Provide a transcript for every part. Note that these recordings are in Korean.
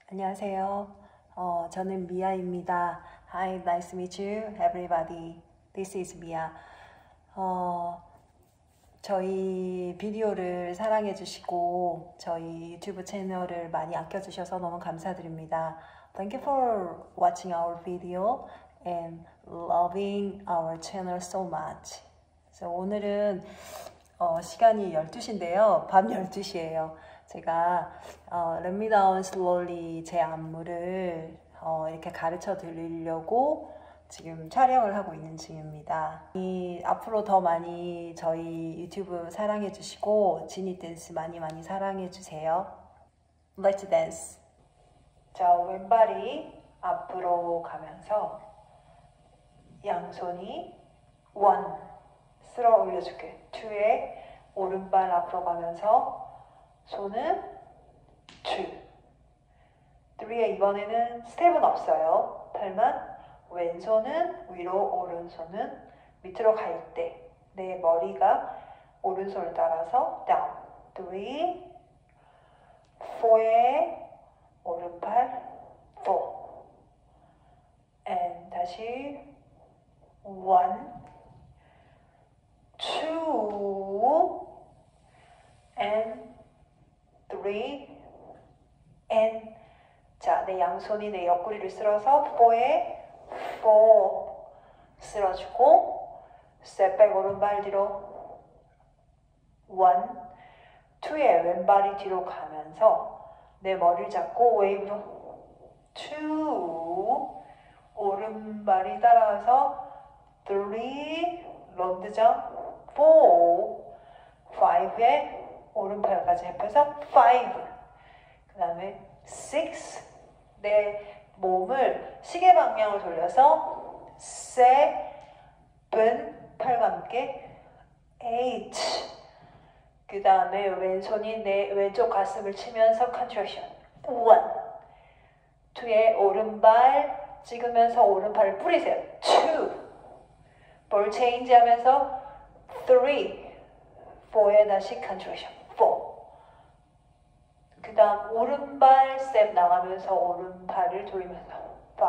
안녕하세요. 저는 미아입니다. Hi, nice to meet you, everybody. This is Mia. 저희 비디오를 사랑해 주시고 저희 유튜브 채널을 많이 아껴주셔서 너무 감사드립니다. Thank you for watching our video and loving our channel so much. 그래서 오늘은 시간이 12시인데요. 밤 12시예요. 제가 Let Me Down Slowly 제 안무를 이렇게 가르쳐 드리려고 지금 촬영을 하고 있는 중입니다. 앞으로 더 많이 저희 유튜브 사랑해 주시고 지니 댄스 많이 사랑해 주세요. Let's dance. 자, 왼발이 앞으로 가면서 양손이 1 쓸어 올려줄게. 2에 오른발 앞으로 가면서 손은 2. 3에 이번에는 스텝은 없어요. 팔만 왼손은 위로, 오른손은 밑으로 갈 때 내 머리가 오른손을 따라서 down. 3, 4에 오른팔 4. and 다시 1, 2 and 3 and 자, 내 양손이 내 옆구리를 쓸어서 4에 4 쓸어주고 스텝백 오른발 뒤로 1, 2에 왼발이 뒤로 가면서 내 머리를 잡고 웨이브로 2 오른발이 따라가서 3 런드장 4 5에 오른팔까지 합해서 5 그 다음에 6 내 몸을 시계 방향으로 돌려서 7 팔과 함께 8 그 다음에 왼손이 내 왼쪽 가슴을 치면서 컨트랙션 1 2에 오른발 찍으면서 오른팔을 뿌리세요 2 볼 체인지 하면서 3 4에 다시 컨트랙션 4 그 다음 오른발 스텝 나가면서 오른팔을 돌리면서 5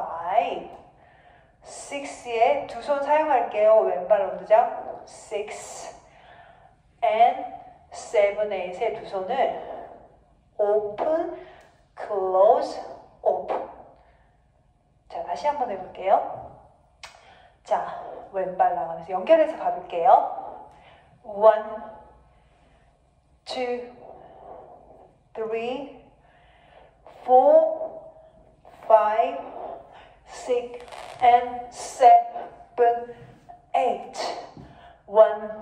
6에 두 손 사용할게요. 왼발 런드장 6 and 7, 8에 두 손을 open, close, open. 자, 다시 한번 해볼게요. 자, 왼발 나가면서 연결해서 가볼게요. 1, 2, 3, 4, 5, 6, and 7, 8. 1,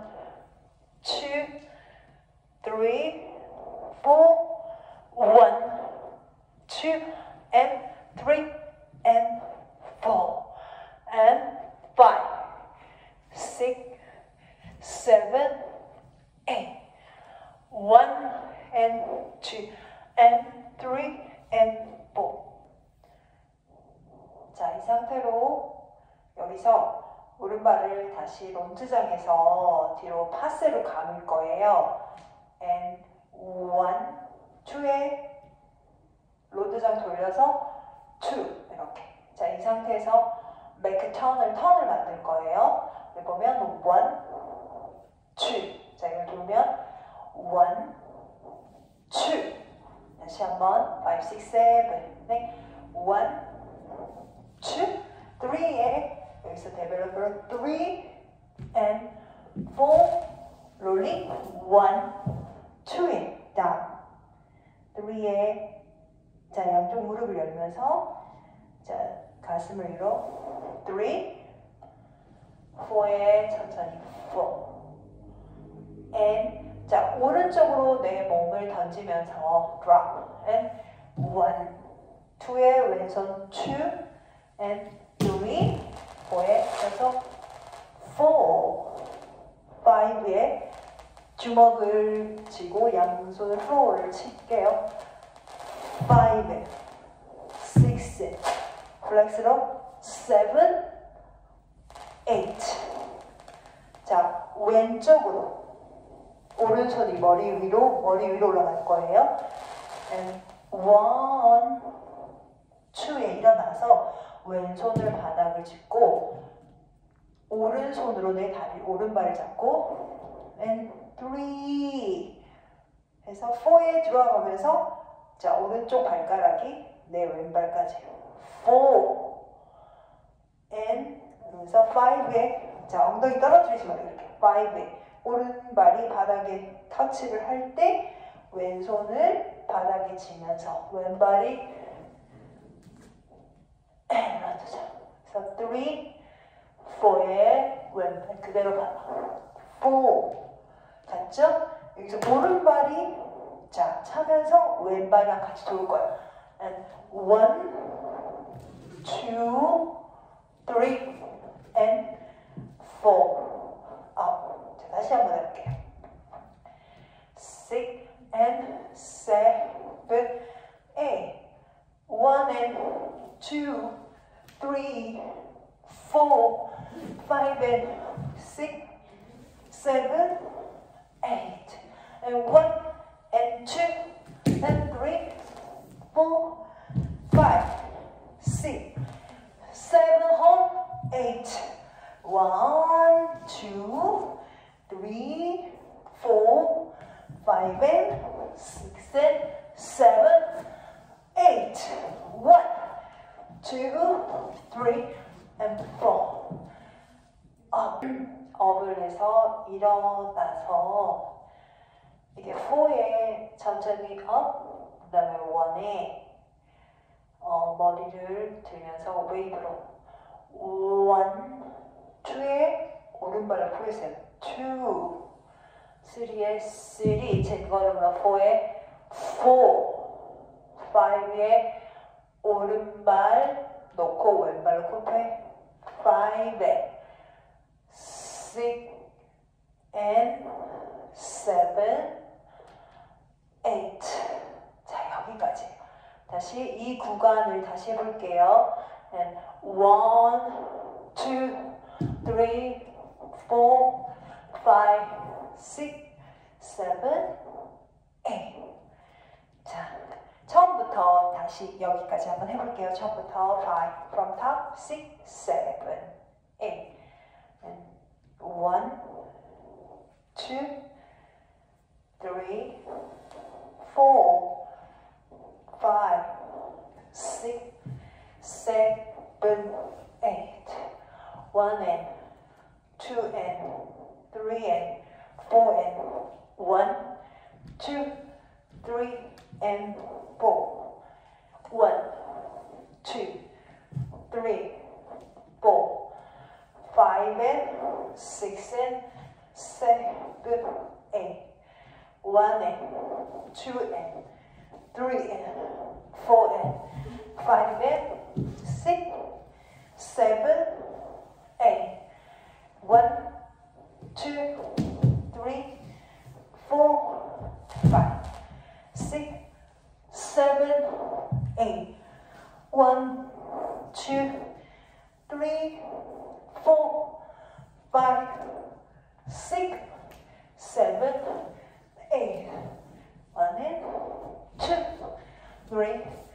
2, 3, 4, 1, 2, and 3, and 4, and 5, 6, 7, 8. 1 and 2 and 3 and 4. 자, 이 상태로 여기서 오른발을 다시 런드장에서 뒤로 파스로 감을 거예요. and 1, 2에 런드장 돌려서 2 이렇게. 자, 이 상태에서 make 턴을 만들 거예요. 여기 보면 1, 2. 자, 이걸 돌면 1, 2. 다시 한번 5, 6, 7, 8. 1, 2, 3에 여기서 developer 3 and 4 rolling 1, 2에 down 3에 자 양쪽 무릎을 열면서 자 가슴을 위로 3 4에 천천히 4 and 자, 오른쪽으로 내 몸을 던지면서 drop and 1, 2에 왼손 2 and 3, 4에 펴서 4, 5에 주먹을 쥐고 양손을 플로어를 칠게요. 5, 6, 플렉스로 7, 8. 자, 왼쪽으로 오른손이 머리 위로 올라갈 거예요. And 1, 일어나서 왼손을 바닥을 짚고 오른손으로 내 다리 오른발을 잡고 and 3 해서 4에 들어가면서 자 오른쪽 발가락이 내 왼발까지 4 and 그래서 5에 자 엉덩이 떨어뜨리지 말고 이렇게 5에 오른발이 바닥에 터치를 할 때 왼손을 바닥에 쥐면서 왼발이 놔두자. 그래서 3, 4에 왼발 그대로 봐. 4 갔죠? 여기서 오른발이 자 차면서 왼발이랑 같이 돌 거야. And 1, 2, 3 and 4 up. 자 다시 한번 해볼게요. 6 and 7, 8, 1 and 2, 3, 4, 5 and 6, 7, 8, and 1 and 2 and 3, 4, 5, 6, 7, 8, 1, 2, 3, 4, 5 and 6 and 7, 8, 1, 2, 3 and 4 업을 해서 일어나서 이게 4에 천천히 업 그 다음에 1에 머리를 들면서 웨이브로 1, 2에 오른발을 풀으세요. 2, 3에 3, 제걸음으로 4에 4, 5에 오른발 놓고 왼발 코트에 5에 6 and 7, 8 자 여기까지 다시 이 구간을 다시 해볼게요. And 1, 2, 3, 4, 5, 6, 7, 8 자 처음부터 다시 여기까지 한번 해볼게요. 처음부터 5 from top 6, 7, 8 and 1, 2, 3, 4, 5, 6, 7, 8 1 and 2 and 3 and 4 and 1, 2, 3 and 4 1, 2, 3, 4 5 and 6 and 7, 8 1 and 2 and 3 and 4 and 5 and 6, 7, 8 1, 2, 3, 4, 5, 6, 7, 8 1, 2, 3, 4, 5, 6, 7, 8 1 and 2, 3,